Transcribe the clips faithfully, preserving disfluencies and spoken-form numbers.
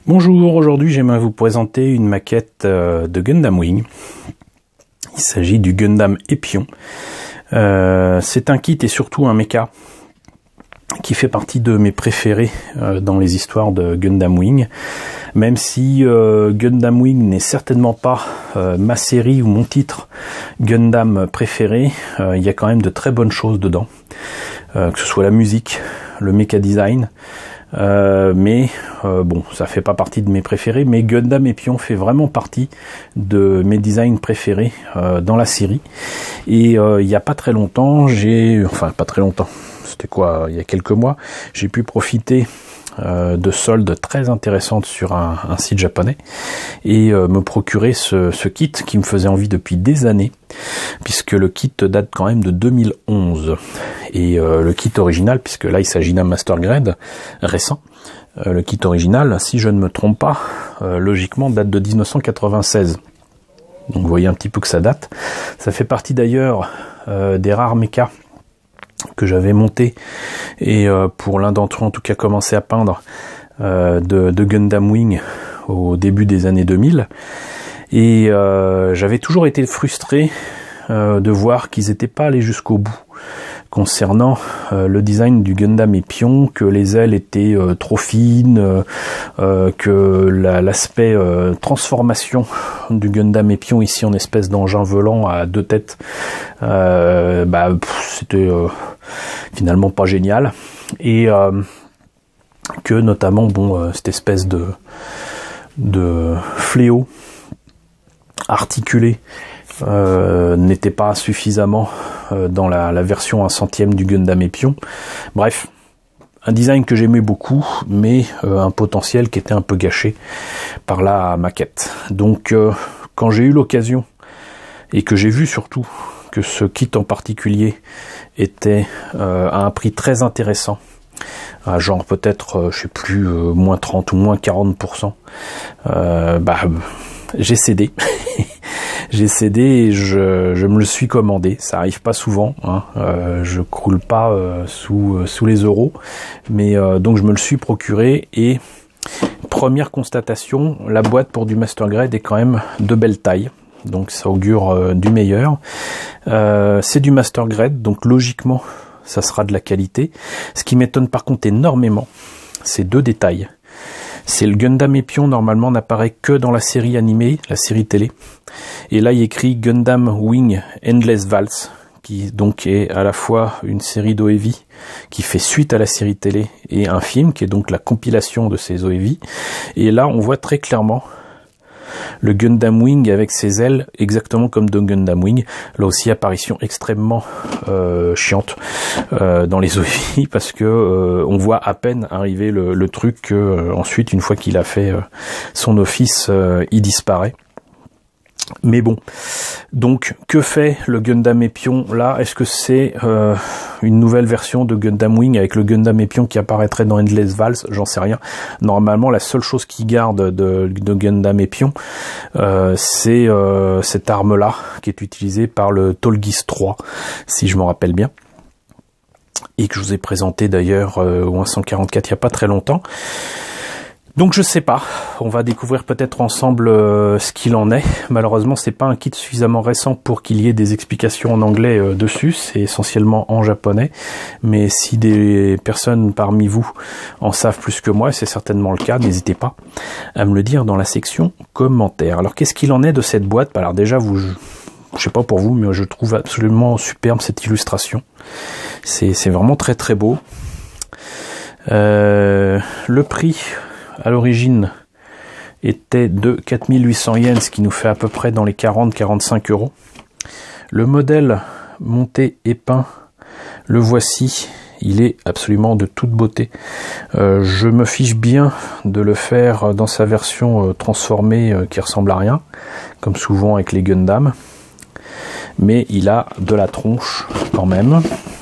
Bonjour, aujourd'hui j'aimerais vous présenter une maquette euh, de Gundam Wing. Il s'agit du Gundam Epion. Euh, c'est un kit et surtout un mecha qui fait partie de mes préférés euh, dans les histoires de Gundam Wing. Même si euh, Gundam Wing n'est certainement pas euh, ma série ou mon titre Gundam préféré, euh, il y a quand même de très bonnes choses dedans. Euh, que ce soit la musique, le mecha design. Euh, mais euh, bon, ça fait pas partie de mes préférés, mais Gundam Epion fait vraiment partie de mes designs préférés euh, dans la série. Et euh, il y a pas très longtemps, j'ai, enfin pas très longtemps, c'était quoi, il y a quelques mois, j'ai pu profiter euh, de soldes très intéressantes sur un, un site japonais et euh, me procurer ce, ce kit qui me faisait envie depuis des années, puisque le kit date quand même de deux mille onze. Et euh, le kit original, puisque là il s'agit d'un Master Grade récent, euh, le kit original, si je ne me trompe pas, euh, logiquement date de mille neuf cent quatre-vingt-seize. Donc vous voyez un petit peu que ça date. Ça fait partie d'ailleurs euh, des rares mechas que j'avais monté et euh, pour l'un d'entre eux en tout cas commencé à peindre euh, de, de Gundam Wing au début des années deux mille. Et euh, j'avais toujours été frustré euh, de voir qu'ils n'étaient pas allés jusqu'au bout concernant euh, le design du Gundam Epion, que les ailes étaient euh, trop fines, euh, euh, que l'aspect la, euh, transformation du Gundam Epion ici en espèce d'engin volant à deux têtes, euh, bah, c'était euh, finalement pas génial, et euh, que notamment bon euh, cette espèce de de fléau articulé Euh, n'était pas suffisamment euh, dans la, la version un centième du Gundam Epion. Bref, un design que j'aimais beaucoup, mais euh, un potentiel qui était un peu gâché par la maquette. Donc euh, quand j'ai eu l'occasion, et que j'ai vu surtout que ce kit en particulier était euh, à un prix très intéressant, à genre peut-être, euh, je sais plus, euh, moins trente ou moins quarante pour cent, euh, bah j'ai cédé. J'ai cédé et je, je me le suis commandé. Ça arrive pas souvent, hein. Euh, je croule pas euh, sous, euh, sous les euros, mais euh, donc je me le suis procuré. Et première constatation, la boîte pour du Master Grade est quand même de belle taille, donc ça augure euh, du meilleur. Euh, c'est du Master Grade, donc logiquement ça sera de la qualité. Ce qui m'étonne par contre énormément, c'est deux détails. C'est le Gundam Epion, normalement n'apparaît que dans la série animée, la série télé. Et là il est écrit Gundam Wing Endless Waltz, qui donc est à la fois une série d'O E V qui fait suite à la série télé et un film qui est donc la compilation de ces O E V. Et là on voit très clairement le Gundam Wing avec ses ailes, exactement comme dans Gundam Wing. Là aussi apparition extrêmement euh, chiante euh, dans les O E V, parce que euh, on voit à peine arriver le, le truc que euh, ensuite, une fois qu'il a fait euh, son office, euh, il disparaît. Mais bon, donc que fait le Gundam Epion là? Est-ce que c'est euh, une nouvelle version de Gundam Wing avec le Gundam Epion qui apparaîtrait dans Endless Waltz? J'en sais rien. Normalement, la seule chose qui garde de, de Gundam Epion, euh, c'est euh, cette arme-là qui est utilisée par le Tolgis trois, si je me rappelle bien, et que je vous ai présenté d'ailleurs euh, au un cent quarante-quatre il n'y a pas très longtemps. Donc je sais pas, on va découvrir peut-être ensemble euh, ce qu'il en est. Malheureusement c'est pas un kit suffisamment récent pour qu'il y ait des explications en anglais euh, dessus, c'est essentiellement en japonais. Mais si des personnes parmi vous en savent plus que moi, c'est certainement le cas, n'hésitez pas à me le dire dans la section commentaires. Alors qu'est-ce qu'il en est de cette boîte? Alors déjà, vous, je, je sais pas pour vous, mais je trouve absolument superbe cette illustration. C'est c'est vraiment très très beau. Euh, le prix à l'origine était de quatre mille huit cents yens, ce qui nous fait à peu près dans les quarante à quarante-cinq euros. Le modèle monté et peint, le voici, il est absolument de toute beauté. Euh, je me fiche bien de le faire dans sa version euh, transformée euh, qui ressemble à rien, comme souvent avec les Gundam, mais il a de la tronche quand même.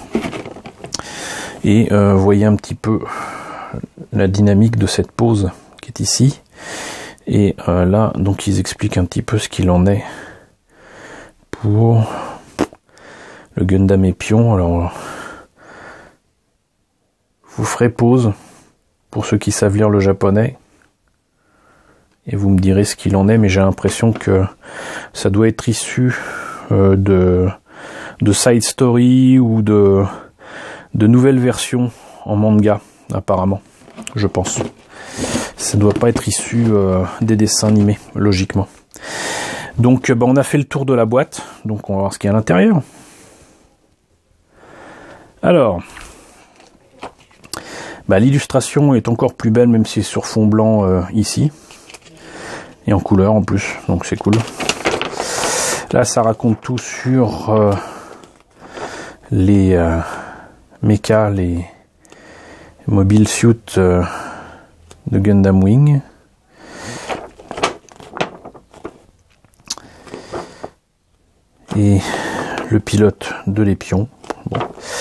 Et euh, vous voyez un petit peu la dynamique de cette pose qui est ici. Et euh, là, donc ils expliquent un petit peu ce qu'il en est pour le Gundam Epion. Alors, je vous ferai pause pour ceux qui savent lire le japonais. et vous me direz ce qu'il en est, mais j'ai l'impression que ça doit être issu euh, de, de side story ou de, de nouvelles versions en manga, apparemment, je pense. Ça doit pas être issu euh, des dessins animés, logiquement. Donc bah, on a fait le tour de la boîte, donc on va voir ce qu'il y a à l'intérieur. Alors, bah, l'illustration est encore plus belle, même si c'est sur fond blanc euh, ici. Et en couleur en plus, donc c'est cool. Là, ça raconte tout sur euh, les euh, mechas, les mobile suits euh, de Gundam Wing. Et le pilote de l'épion. Bon.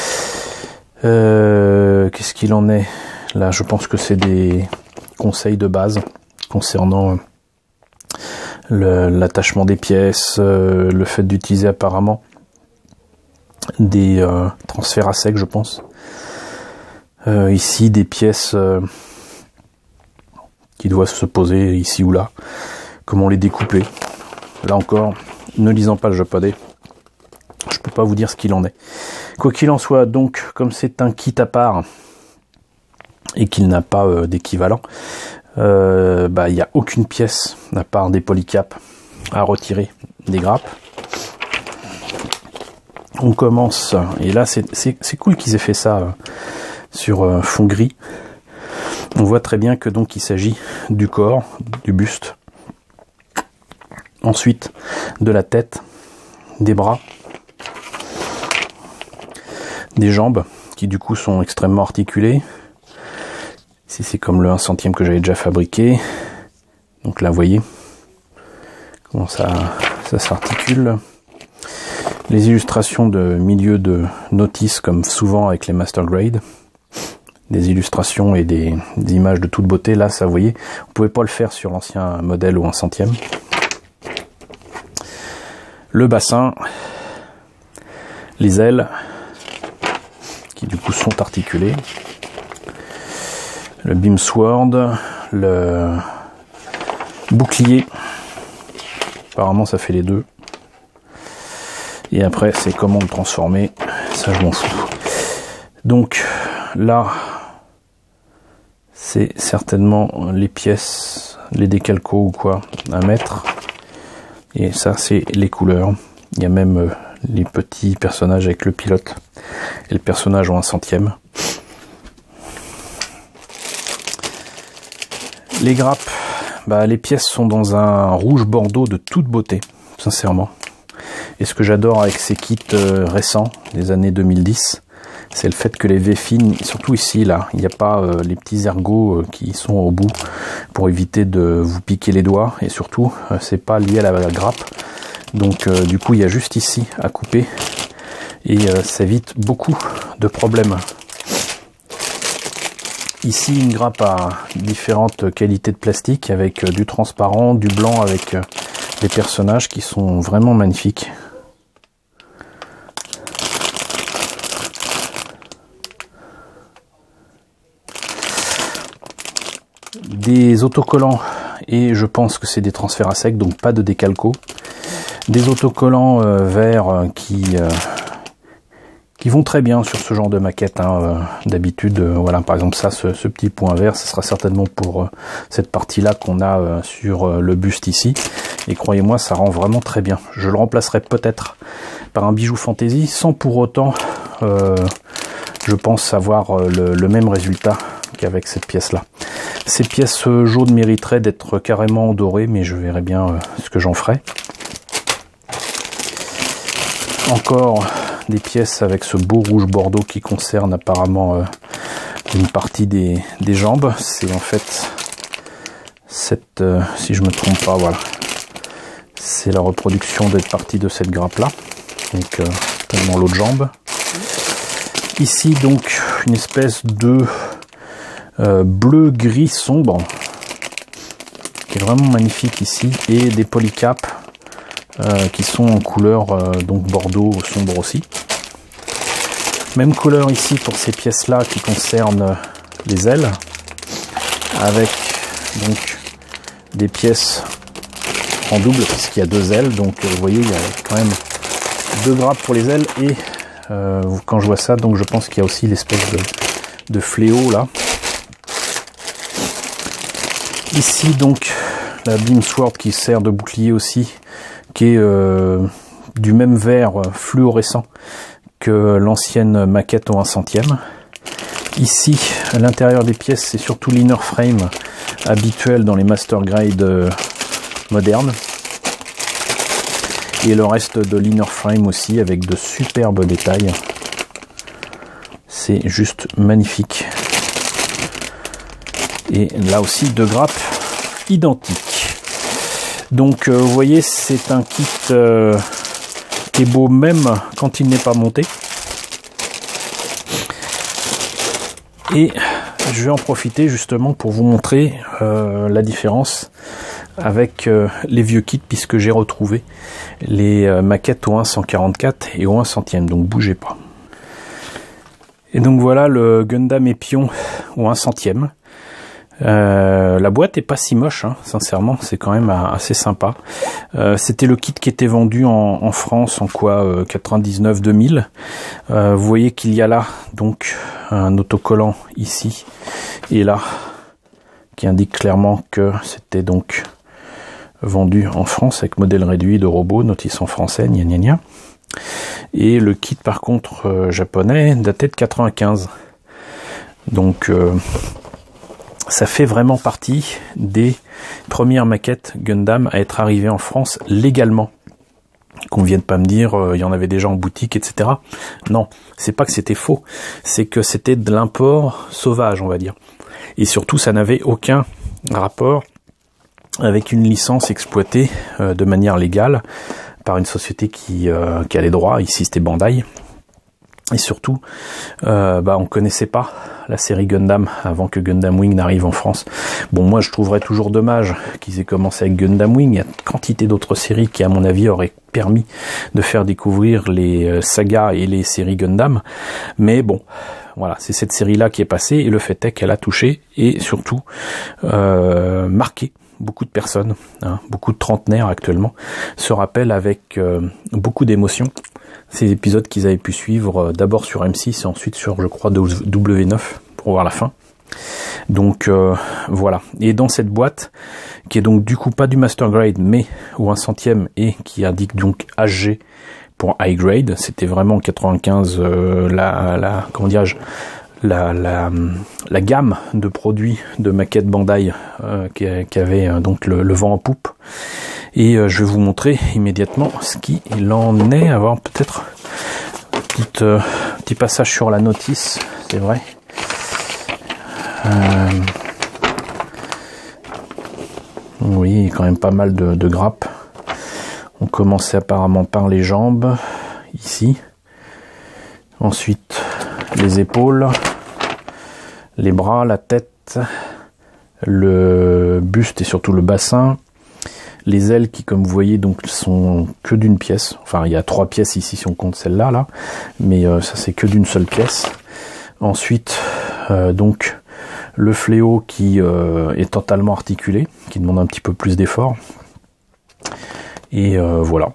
Euh, Qu'est-ce qu'il en est? Là, je pense que c'est des conseils de base concernant l'attachement des pièces, euh, le fait d'utiliser apparemment des euh, transferts à sec, je pense. Euh, ici, des pièces euh, qui doivent se poser ici ou là. Comment les découper. Là encore, ne lisant pas le japonais, je peux pas vous dire ce qu'il en est. Quoi qu'il en soit, donc, comme c'est un kit à part et qu'il n'a pas euh, d'équivalent, euh, bah, il n'y a aucune pièce à part des polycaps à retirer des grappes. On commence, et là c'est cool qu'ils aient fait ça euh, sur euh, fond gris. On voit très bien que donc il s'agit du corps, du buste, ensuite de la tête, des bras, des jambes qui du coup sont extrêmement articulées. Ici c'est comme le un centième que j'avais déjà fabriqué. Donc là vous voyez comment ça, ça s'articule. Les illustrations de milieu de notice comme souvent avec les Master Grade. Des illustrations et des, des images de toute beauté. Là ça vous voyez, on pouvait pas le faire sur l'ancien modèle ou un centième. Le bassin, les ailes qui du coup sont articulées, le beam sword, le bouclier, apparemment ça fait les deux, et après c'est comment le transformer, ça je m'en fous. Donc là c'est certainement les pièces, les décalcos ou quoi à mettre, et ça c'est les couleurs. Il y a même euh, les petits personnages avec le pilote et le personnage en un centième. Les grappes, bah, les pièces sont dans un rouge bordeaux de toute beauté, sincèrement. Et ce que j'adore avec ces kits euh, récents des années deux mille dix, c'est le fait que les V-fines, surtout ici, là, il n'y a pas euh, les petits ergots euh, qui sont au bout pour éviter de vous piquer les doigts, et surtout, euh, c'est pas lié à la, à la grappe. Donc euh, du coup, il y a juste ici à couper, et euh, ça évite beaucoup de problèmes. Ici, une grappe à différentes qualités de plastique, avec euh, du transparent, du blanc, avec euh, des personnages qui sont vraiment magnifiques. Des autocollants, et je pense que c'est des transferts à sec, donc pas de décalco. Des autocollants euh, verts euh, qui euh, qui vont très bien sur ce genre de maquette, hein, euh, d'habitude. Euh, voilà, par exemple ça, ce, ce petit point vert, ce sera certainement pour euh, cette partie-là qu'on a euh, sur euh, le buste ici. Et croyez-moi, ça rend vraiment très bien. Je le remplacerai peut-être par un bijou fantaisie, sans pour autant, euh, je pense, avoir euh, le, le même résultat qu'avec cette pièce-là. Ces pièces euh, jaunes mériteraient d'être carrément dorées, mais je verrai bien euh, ce que j'en ferai. Encore des pièces avec ce beau rouge bordeaux qui concerne apparemment euh, une partie des, des jambes. C'est en fait cette, euh, si je me trompe pas, voilà, c'est la reproduction d'une partie de cette grappe là, donc euh, dans l'autre jambe. Ici donc une espèce de euh, bleu gris sombre qui est vraiment magnifique ici, et des polycaps Euh, qui sont en couleur euh, donc bordeaux sombre aussi. Même couleur ici pour ces pièces là qui concernent les ailes, avec donc des pièces en double puisqu'il y a deux ailes, donc vous voyez il y a quand même deux grappes pour les ailes, et euh, quand je vois ça, donc je pense qu'il y a aussi l'espèce de, de fléau là. Ici donc la Beam Sword qui sert de bouclier aussi, qui est euh, du même vert fluorescent que l'ancienne maquette au un centième. Ici à l'intérieur des pièces, c'est surtout l'inner frame habituel dans les Master Grade euh, modernes, et le reste de l'inner frame aussi avec de superbes détails. C'est juste magnifique. Et là aussi deux grappes identiques. Donc euh, vous voyez, c'est un kit euh, qui est beau même quand il n'est pas monté. Et je vais en profiter justement pour vous montrer euh, la différence avec euh, les vieux kits, puisque j'ai retrouvé les euh, maquettes au un cent quarante-quatre et au un centième, donc bougez pas. Et donc voilà le Gundam Epion au un centième. Euh, la boîte est pas si moche, hein, sincèrement, c'est quand même assez sympa. Euh, C'était le kit qui était vendu en, en France en quoi euh, quatre-vingt-dix-neuf deux mille. Euh, vous voyez qu'il y a là donc un autocollant ici et là qui indique clairement que c'était donc vendu en France avec modèle réduit de robot, notice en français, gna gna gna. Et le kit par contre euh, japonais datait de quatre-vingt-quinze. Donc euh, ça fait vraiment partie des premières maquettes Gundam à être arrivées en France légalement. Qu'on vienne pas me dire il euh, y en avait déjà en boutique, et cetera. Non, c'est pas que c'était faux, c'est que c'était de l'import sauvage, on va dire. Et surtout, ça n'avait aucun rapport avec une licence exploitée euh, de manière légale par une société qui, euh, qui a les droits. Ici, c'était Bandai. Et surtout, euh, bah, on connaissait pas la série Gundam avant que Gundam Wing n'arrive en France. Bon, moi, je trouverais toujours dommage qu'ils aient commencé avec Gundam Wing. Il y a quantité d'autres séries qui, à mon avis, auraient permis de faire découvrir les sagas et les séries Gundam. Mais bon, voilà, c'est cette série-là qui est passée, et le fait est qu'elle a touché et surtout euh, marqué beaucoup de personnes, hein, beaucoup de trentenaires actuellement, se rappellent avec euh, beaucoup d'émotion ces épisodes qu'ils avaient pu suivre euh, d'abord sur M six et ensuite sur, je crois, W neuf pour voir la fin. Donc euh, voilà. Et dans cette boîte, qui est donc du coup pas du Master Grade, mais au un centième, et qui indique donc H G pour High Grade, c'était vraiment en quatre-vingt-quinze euh, la, la, comment dirais-je, La, la, la gamme de produits de maquettes Bandai euh, qui, qui avait euh, donc le, le vent en poupe. Et euh, je vais vous montrer immédiatement ce qu'il en est. Avoir peut-être un petit, euh, petit passage sur la notice, c'est vrai. Euh, oui, il y a quand même pas mal de, de grappes. On commençait apparemment par les jambes, ici. Ensuite, les épaules, les bras, la tête, le buste et surtout le bassin, les ailes qui, comme vous voyez, donc sont que d'une pièce. Enfin, il y a trois pièces ici si on compte celle-là, là, mais euh, ça c'est que d'une seule pièce. Ensuite, euh, donc le fléau qui euh, est totalement articulé, qui demande un petit peu plus d'effort. Et euh, voilà.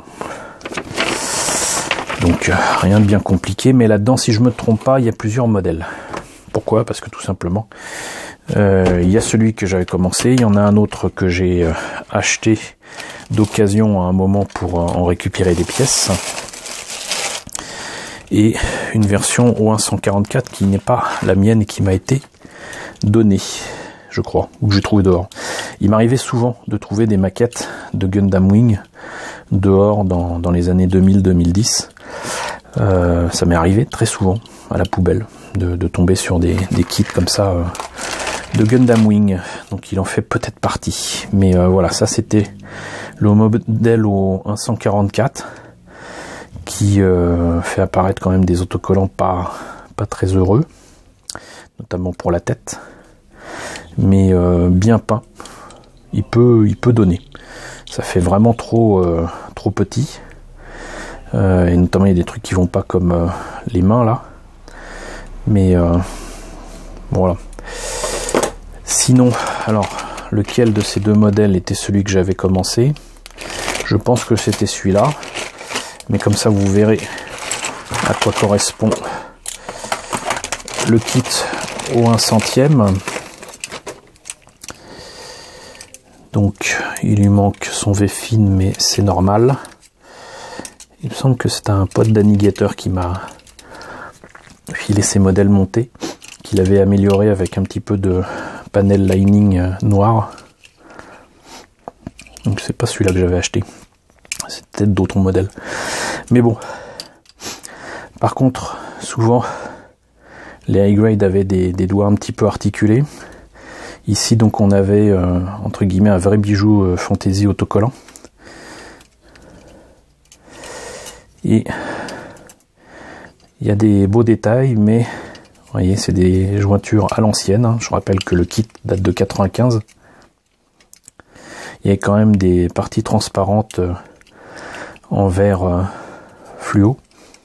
Donc euh, rien de bien compliqué, mais là-dedans, si je me trompe pas, il y a plusieurs modèles. Pourquoi? Parce que tout simplement, euh, il y a celui que j'avais commencé, il y en a un autre que j'ai euh, acheté d'occasion à un moment pour euh, en récupérer des pièces, et une version au un cent quarante-quatre qui n'est pas la mienne et qui m'a été donnée, je crois, ou que j'ai trouvé dehors. Il m'arrivait souvent de trouver des maquettes de Gundam Wing dehors dans, dans les années deux mille deux mille dix. Euh, ça m'est arrivé très souvent à la poubelle de, de tomber sur des, des kits comme ça euh, de Gundam Wing. Donc il en fait peut-être partie. Mais euh, voilà, ça c'était le modèle au un cent quarante-quatre qui euh, fait apparaître quand même des autocollants pas, pas très heureux, notamment pour la tête, mais euh, bien peint. Il peut, il peut donner. Ça fait vraiment trop, euh, trop petit. Euh, et notamment il y a des trucs qui vont pas comme euh, les mains là. Mais euh, voilà. Sinon, alors lequel de ces deux modèles était celui que j'avais commencé. Je pense que c'était celui-là, mais comme ça vous verrez à quoi correspond le kit au un centième. Donc il lui manque son V-fin, mais c'est normal. Il me semble que c'est un pote d'Annigator qui m'a filé ces modèles montés, qu'il avait amélioré avec un petit peu de panel lining noir. Donc c'est pas celui-là que j'avais acheté, c'est peut-être d'autres modèles. Mais bon, par contre, souvent les high grade avaient des, des doigts un petit peu articulés. Ici donc on avait euh, entre guillemets un vrai bijou euh, fantaisie autocollant. Et il y a des beaux détails, mais vous voyez, c'est des jointures à l'ancienne, hein. Je rappelle que le kit date de quatre-vingt-quinze. Il y a quand même des parties transparentes euh, en verre euh, fluo.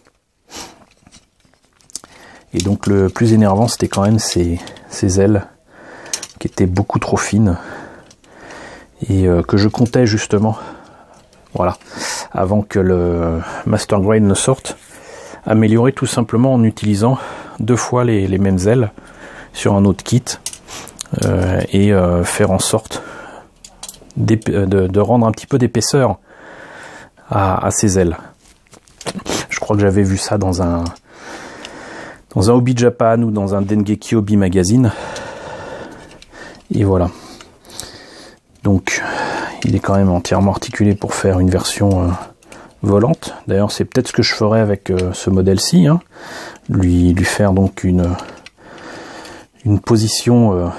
Et donc le plus énervant, c'était quand même ces, ces ailes qui étaient beaucoup trop fines et euh, que je comptais justement, voilà, avant que le Master Grade ne sorte, améliorer tout simplement en utilisant deux fois les, les mêmes ailes sur un autre kit euh, et euh, faire en sorte de, de rendre un petit peu d'épaisseur à, à ces ailes. Je crois que j'avais vu ça dans un dans un Hobby Japan ou dans un Dengeki Hobby Magazine. Et voilà. Donc il est quand même entièrement articulé pour faire une version euh, volante. D'ailleurs c'est peut-être ce que je ferai avec euh, ce modèle-ci, hein. lui, lui faire donc une, une position euh,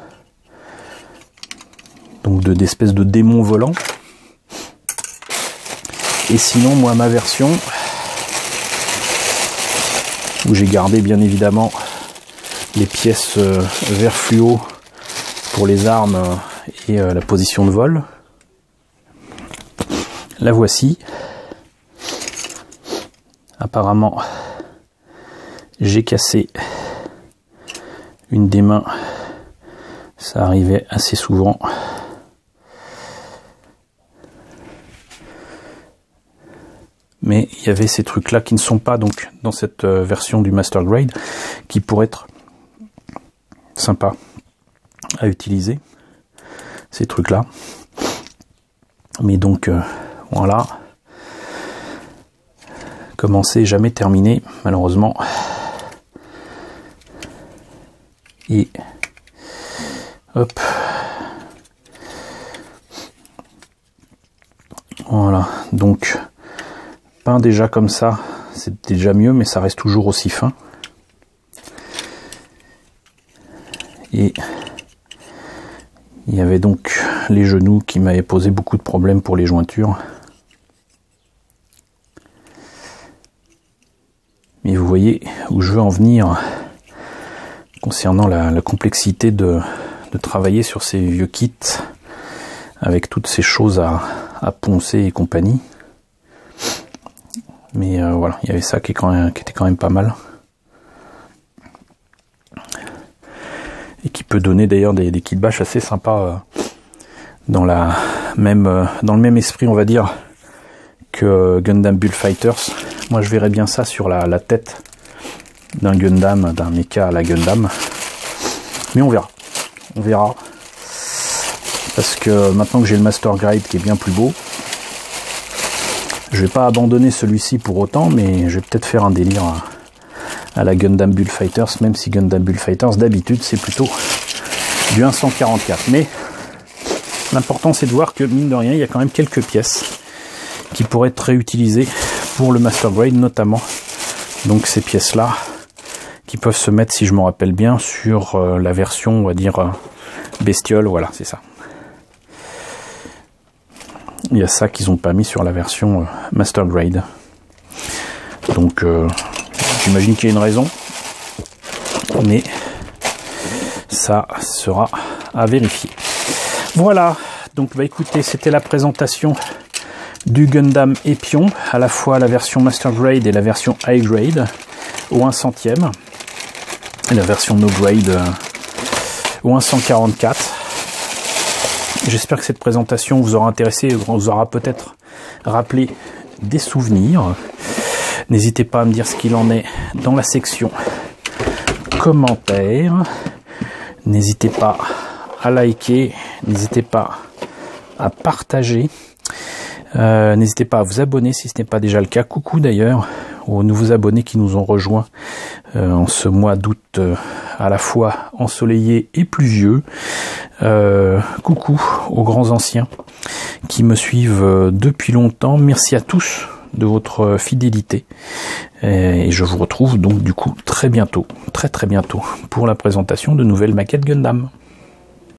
donc de d'espèce de démon volant. Et sinon moi ma version, où j'ai gardé bien évidemment les pièces euh, vert fluo pour les armes et euh, la position de vol. La voici. Apparemment, j'ai cassé une des mains. Ça arrivait assez souvent. Mais il y avait ces trucs-là qui ne sont pas donc dans cette euh, version du Master Grade, qui pourraient être sympas à utiliser, ces trucs-là. Mais donc, euh, voilà. Commencer, jamais terminé, malheureusement. Et hop. Voilà, donc peint déjà comme ça, c'est déjà mieux, mais ça reste toujours aussi fin. Et il y avait donc les genoux qui m'avaient posé beaucoup de problèmes pour les jointures. Mais vous voyez où je veux en venir concernant la, la complexité de, de travailler sur ces vieux kits avec toutes ces choses à, à poncer et compagnie. Mais euh, voilà, il y avait ça qui, est quand même, qui était quand même pas mal. Et qui peut donner d'ailleurs des, des kits bash assez sympas euh, dans, la même, euh, dans le même esprit, on va dire, que Gundam Bullfighters. Moi je verrais bien ça sur la, la tête d'un Gundam, d'un mecha à la Gundam. Mais on verra. On verra. Parce que maintenant que j'ai le Master Grade qui est bien plus beau, je vais pas abandonner celui-ci pour autant, mais je vais peut-être faire un délire à, à la Gundam Bullfighters, même si Gundam Bullfighters d'habitude c'est plutôt du un cent quarante-quatre. Mais l'important c'est de voir que mine de rien il y a quand même quelques pièces qui pourraient être réutilisées pour le Master Grade, notamment donc ces pièces là qui peuvent se mettre, si je me rappelle bien, sur euh, la version on va dire euh, bestiole. Voilà, c'est ça. Il y a ça qu'ils n'ont pas mis sur la version euh, Master Grade. Donc euh, j'imagine qu'il y a une raison, mais ça sera à vérifier. Voilà, donc bah écoutez, c'était la présentation du Gundam Epion, à la fois la version Master Grade et la version High Grade au un centième, et la version No Grade euh, au un cent quarante-quatre. J'espère que cette présentation vous aura intéressé, vous aura peut-être rappelé des souvenirs. N'hésitez pas à me dire ce qu'il en est dans la section commentaires. N'hésitez pas à liker, n'hésitez pas à partager. Euh, n'hésitez pas à vous abonner si ce n'est pas déjà le cas. Coucou d'ailleurs aux nouveaux abonnés qui nous ont rejoints euh, en ce mois d'août euh, à la fois ensoleillé et pluvieux. Euh, coucou aux grands anciens qui me suivent euh, depuis longtemps. Merci à tous de votre fidélité. Et je vous retrouve donc du coup très bientôt, très très bientôt, pour la présentation de nouvelles maquettes Gundam.